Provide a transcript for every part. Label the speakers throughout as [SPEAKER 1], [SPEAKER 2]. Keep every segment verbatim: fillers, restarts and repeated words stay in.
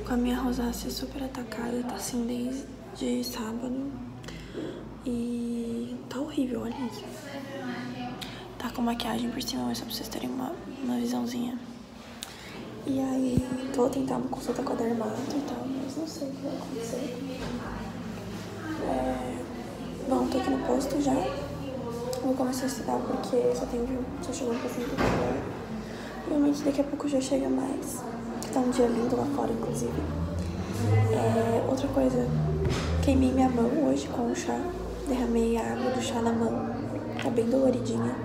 [SPEAKER 1] com a minha rosácea super atacada, tá assim desde sábado. E tá horrível, olha isso. Tá com maquiagem por cima, mas só pra vocês terem uma, uma visãozinha. E aí, tô a tentar uma consulta com a dermato e tal, mas não sei o que vai acontecer. É... Bom, tô aqui no posto já. Vou começar a estudar porque só tem só chegou um paciente agora. Provavelmente daqui a pouco já chega mais. Tá um dia lindo lá fora, inclusive. É... Outra coisa, queimei minha mão hoje com o chá. Derramei a água do chá na mão. Tá bem doloridinha.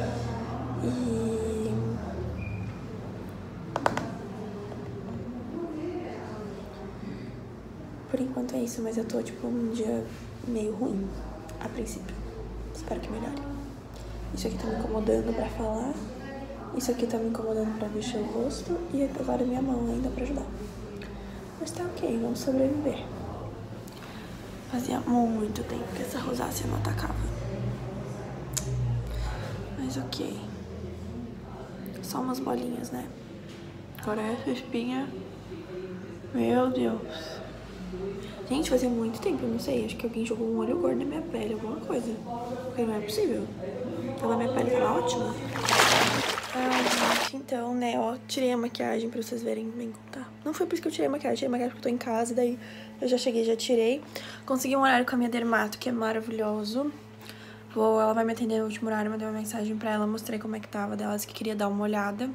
[SPEAKER 1] E... Por enquanto é isso, mas eu tô, tipo, um dia meio ruim, a princípio. Espero que melhore. Isso aqui tá me incomodando pra falar. Isso aqui tá me incomodando pra mexer o rosto. E agora minha mão ainda pra ajudar. Mas tá ok, vamos sobreviver. Fazia muito tempo que essa rosácea não atacava. Mas ok. Só umas bolinhas, né? Agora essa espinha... Meu Deus. Gente, fazia muito tempo, eu não sei. Acho que alguém jogou um óleo gordo na minha pele, alguma coisa. Porque não é possível. Então, minha pele tava ótima. Ai, gente, então, né, ó, tirei a maquiagem pra vocês verem bem como tá. Não foi por isso que eu tirei a maquiagem, tirei a maquiagem porque eu tô em casa, daí eu já cheguei, já tirei. Consegui um horário com a minha dermato, que é maravilhoso. Vou, ela vai me atender no último horário, mandei uma mensagem pra ela, mostrei como é que tava delas, que queria dar uma olhada.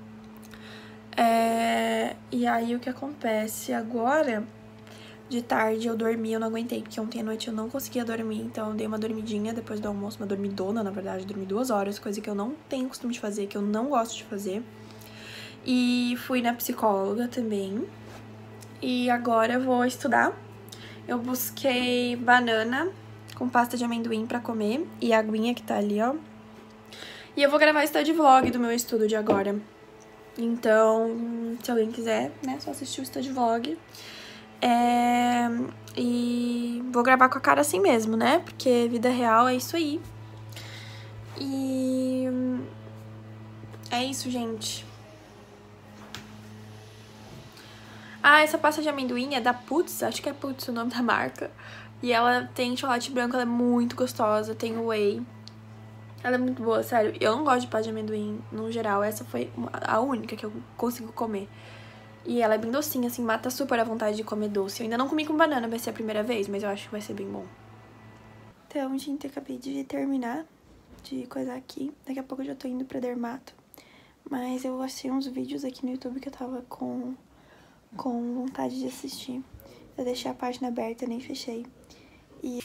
[SPEAKER 1] É... E aí, o que acontece agora... De tarde eu dormi, eu não aguentei, porque ontem à noite eu não conseguia dormir, então eu dei uma dormidinha depois do almoço, uma dormidona, na verdade, dormi duas horas, coisa que eu não tenho costume de fazer, que eu não gosto de fazer. E fui na psicóloga também, e agora eu vou estudar. Eu busquei banana com pasta de amendoim pra comer, e a aguinha que tá ali, ó. E eu vou gravar study vlog do meu estudo de agora. Então, se alguém quiser, né, só assistir o study vlog. É, e vou gravar com a cara assim mesmo, né? Porque vida real é isso aí. E é isso, gente. Ah, essa pasta de amendoim é da Putz, acho que é Putz o nome da marca. E ela tem chocolate branco, ela é muito gostosa, tem whey. Ela é muito boa, sério. Eu não gosto de pasta de amendoim no geral, essa foi a única que eu consigo comer. E ela é bem docinha, assim, mata super a vontade de comer doce. Eu ainda não comi com banana, vai ser a primeira vez, mas eu acho que vai ser bem bom. Então, gente, eu acabei de terminar de coisar aqui. Daqui a pouco eu já tô indo pra dermato. Mas eu achei uns vídeos aqui no YouTube que eu tava com, com vontade de assistir. Eu deixei a página aberta, nem fechei. E...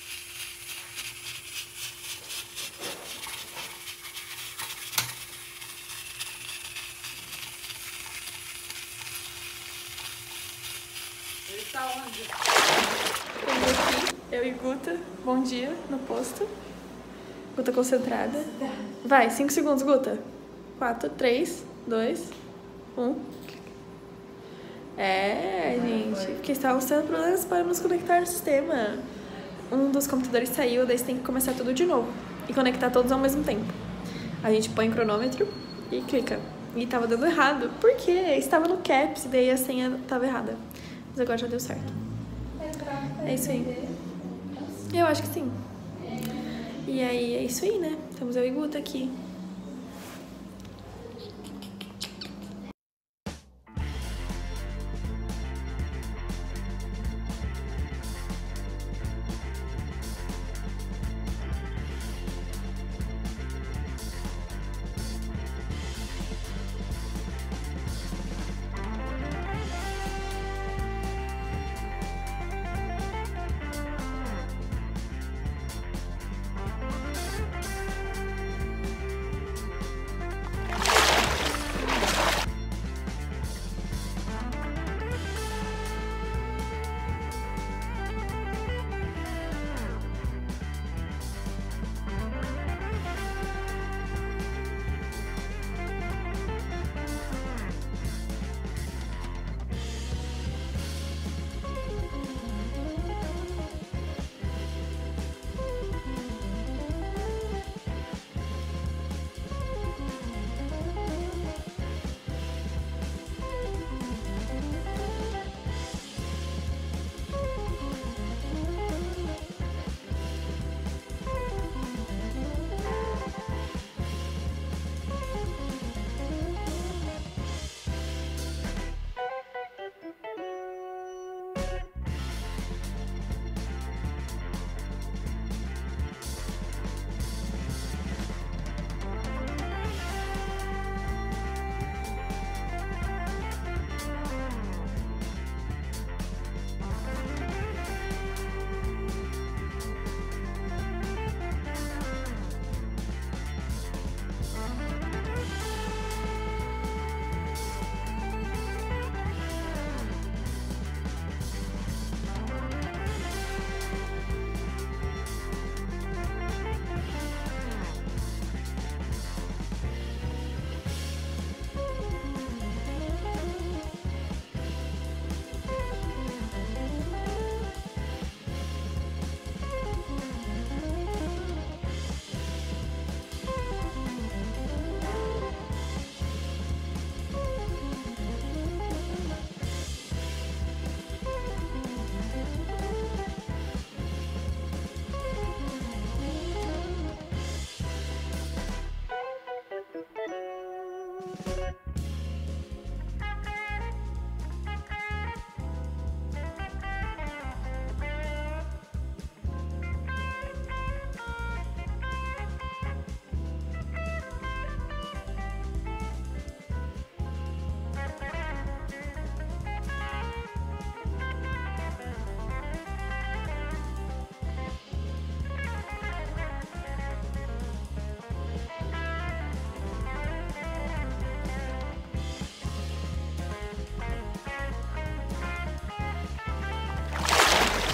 [SPEAKER 1] Tá onde? Aqui, eu e Guta, bom dia, no posto. Guta concentrada. Vai, cinco segundos, Guta. quatro, três, dois, um. É, gente, porque estávamos tendo problemas para nos conectar no sistema. Um dos computadores saiu, daí você tem que começar tudo de novo. E conectar todos ao mesmo tempo. A gente põe cronômetro e clica. E tava dando errado, porque estava no caps, daí a senha tava errada. Mas agora já deu certo. É isso aí. Eu acho que sim. E aí, é isso aí, né? Estamos eu e Guta aqui.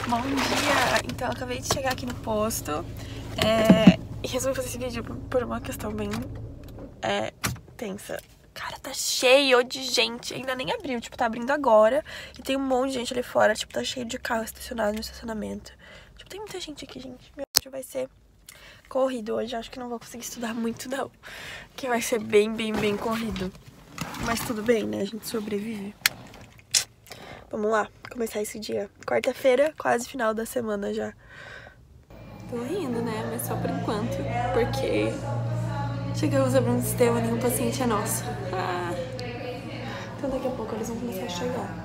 [SPEAKER 1] Bom dia! Então, eu acabei de chegar aqui no posto é, e resolvi fazer esse vídeo por uma questão bem é, tensa. Cara, tá cheio de gente, ainda nem abriu, tipo, tá abrindo agora e tem um monte de gente ali fora, tipo, tá cheio de carro estacionado no estacionamento. Tipo, tem muita gente aqui, gente. Meu vídeo vai ser corrido hoje, acho que não vou conseguir estudar muito, não. Que vai ser bem, bem, bem corrido. Mas tudo bem, né? A gente sobrevive. Vamos lá, começar esse dia. Quarta-feira, quase final da semana já. Tô rindo, né? Mas só por enquanto. Porque chegamos a abrir um sistema, nenhum paciente é nosso. Ah. Então daqui a pouco eles vão começar a chegar.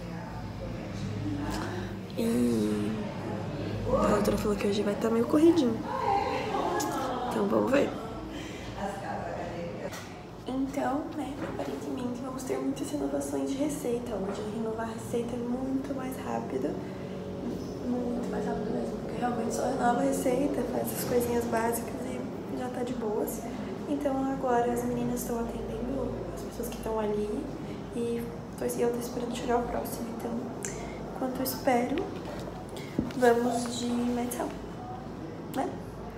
[SPEAKER 1] E a doutora falou que hoje vai estar meio corridinho. Então vamos ver. Então, né, aparentemente vamos ter muitas renovações de receita hoje. Renovar a receita é muito mais rápido. Muito mais rápido mesmo. Porque realmente só renova a receita, faz as coisinhas básicas e já tá de boas. Então agora as meninas estão atendendo as pessoas que estão ali. E eu tô esperando chegar o próximo. Então, enquanto eu espero, vamos de medição, né?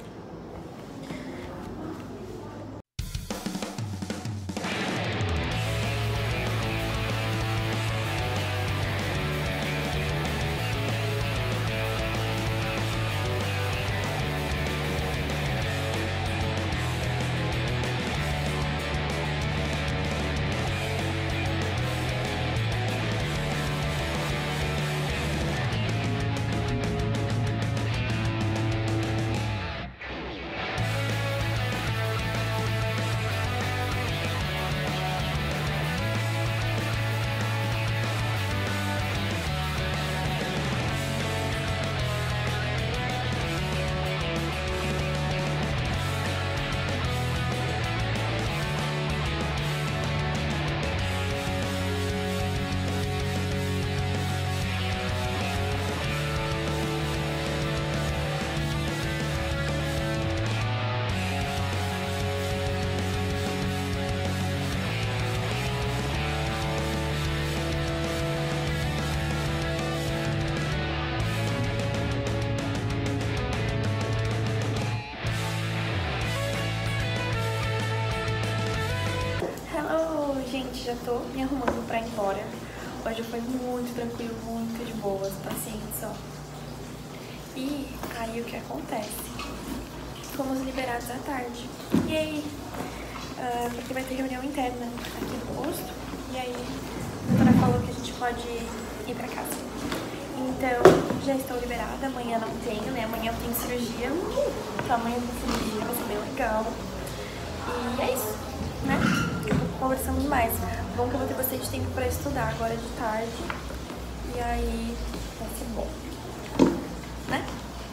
[SPEAKER 1] Gente, já tô me arrumando pra ir embora. Hoje foi muito tranquilo, muito de boas, paciente só. E aí o que acontece? Fomos liberados à tarde. E aí? Uh, porque vai ter reunião interna aqui no posto. E aí a doutora falou que a gente pode ir pra casa. Então, já estou liberada. Amanhã não tenho, né? Amanhã eu tenho cirurgia. Então amanhã eu tenho cirurgia, vai ser bem legal. E é isso, né? Conversamos mais. Bom que eu vou ter bastante tempo pra estudar agora de tarde. E aí vai ser bom, né?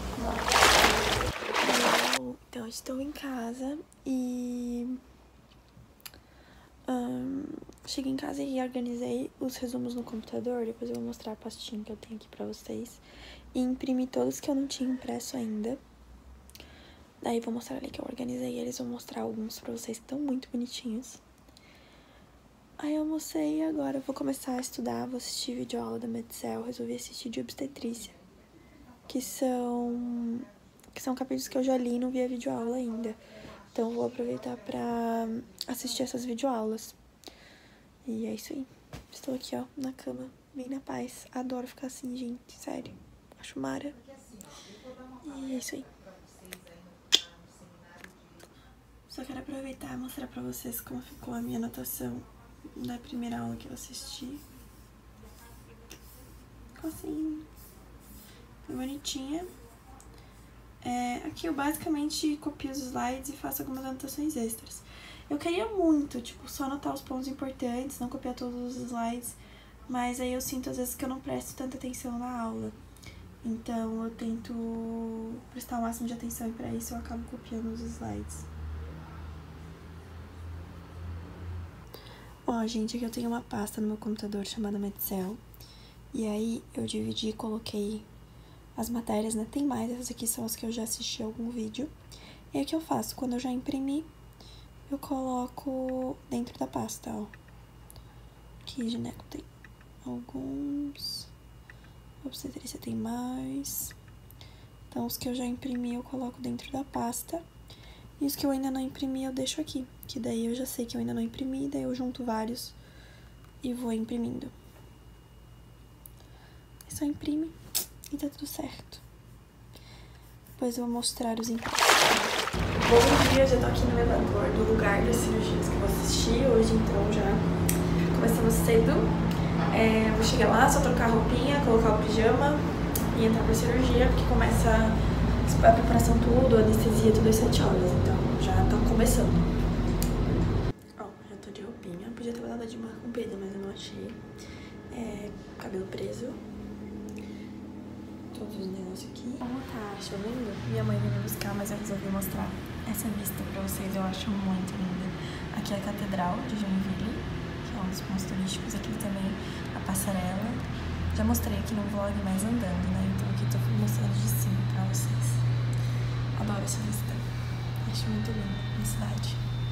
[SPEAKER 1] Então, eu estou em casa e um, cheguei em casa e organizei os resumos no computador. Depois eu vou mostrar a pastinha que eu tenho aqui pra vocês. E imprimi todos que eu não tinha impresso ainda. Daí vou mostrar ali que eu organizei eles. Vou mostrar alguns pra vocês que estão muito bonitinhos. Aí eu almocei e agora eu vou começar a estudar, vou assistir videoaula da Medcel, resolvi assistir de obstetrícia, que são, que são capítulos que eu já li e não vi a videoaula ainda. Então vou aproveitar pra assistir essas videoaulas. E é isso aí. Estou aqui, ó, na cama, bem na paz. Adoro ficar assim, gente, sério. Acho mara. E é isso aí. Só quero aproveitar e mostrar pra vocês como ficou a minha anotação da primeira aula que eu assisti. Ficou assim, foi bonitinha. É, aqui eu basicamente copio os slides e faço algumas anotações extras. Eu queria muito, tipo, só anotar os pontos importantes, não copiar todos os slides, mas aí eu sinto às vezes que eu não presto tanta atenção na aula. Então eu tento prestar o máximo de atenção e pra isso eu acabo copiando os slides. Ó, gente, aqui eu tenho uma pasta no meu computador chamada Medcel. E aí eu dividi e coloquei as matérias, né? Tem mais, essas aqui são as que eu já assisti algum vídeo. E aí o que eu faço? Quando eu já imprimi, eu coloco dentro da pasta, ó. Aqui, gineco, tem alguns... obstetrícia tem mais. Então, os que eu já imprimi eu coloco dentro da pasta. E os que eu ainda não imprimi eu deixo aqui. Que daí eu já sei que eu ainda não imprimi, daí eu junto vários e vou imprimindo. Só imprime e tá tudo certo. Depois eu vou mostrar os impressos. Bom dia, já tô aqui no elevador do lugar das cirurgias que eu vou assistir hoje, então já começamos cedo. É, vou chegar lá, só trocar a roupinha, colocar o pijama e entrar pra cirurgia, porque começa a preparação tudo, a anestesia, tudo às sete horas, então já tá começando. Ó, já tô de roupinha, podia ter dado de manga comprida, mas eu não achei. É, cabelo preso. Todos os negócios aqui. Como tá chovendo, minha mãe veio me buscar, mas eu resolvi mostrar essa vista pra vocês, eu acho muito linda. Aqui é a Catedral de Joinville, que é um dos pontos turísticos. Aqui também a passarela. Já mostrei aqui no vlog, mas andando, né? Então aqui tô mostrando de cima pra vocês. Adoro essa vista. Acho muito linda a cidade.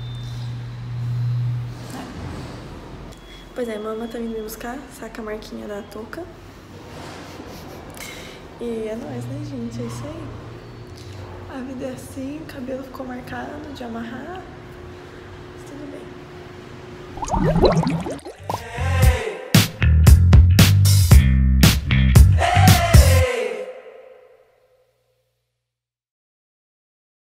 [SPEAKER 1] É. Pois é, a mamãe tá vindo me buscar, saca a marquinha da touca. E é nóis, né, gente? É isso aí. A vida é assim, o cabelo ficou marcado de amarrar. Mas tudo bem.